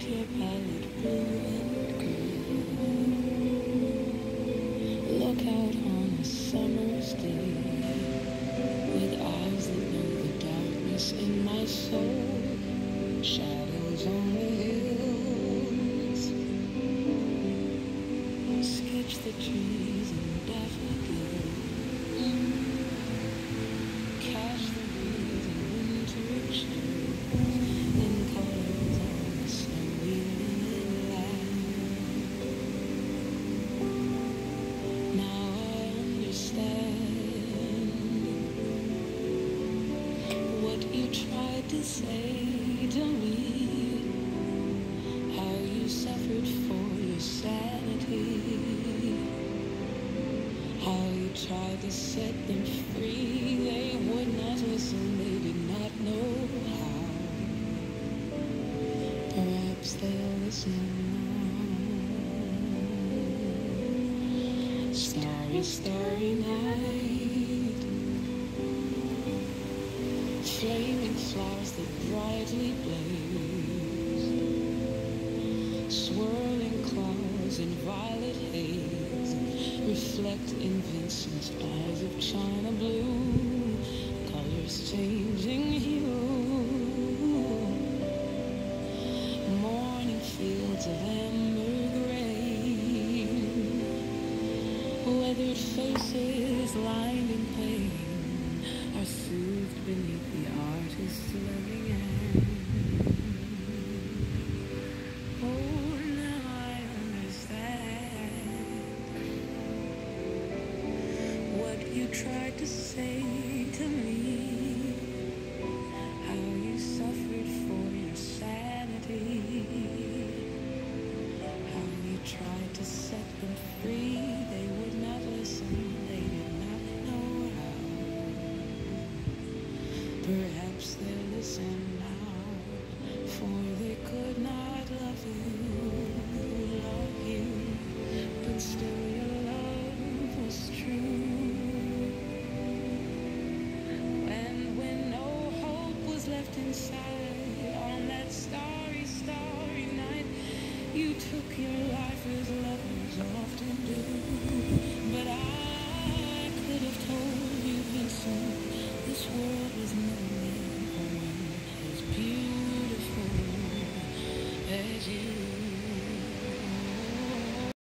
your palette blue and gray. Look out on a summer's day with eyes that know the darkness in my soul. Shadows on the hills. Sketch the trees and daffodils. Catch the breeze and winter chills in colors on the snowy linen land. Now I understand what you tried to say to me, how you suffered for your sanity, how you tried to set them free. They would not listen, they did not know how. Perhaps they'll listen now. Starry, starry night, flaming flowers that brightly blaze, swirling clouds in violet haze, reflect in Vincent's eyes of china blue, colors changing hue. Morning fields of amber grain, weathered faces lined in pain are soothed beneath the artist's loving hand. Oh, now I understand what you tried to say to me, how you suffered for your sanity, how you tried to set them free. They would not listen, they did not know how. Perhaps they'll listen now, for they could not love you, but still your love was true. And when no hope was left inside, on that starry, starry night, you took your life with love.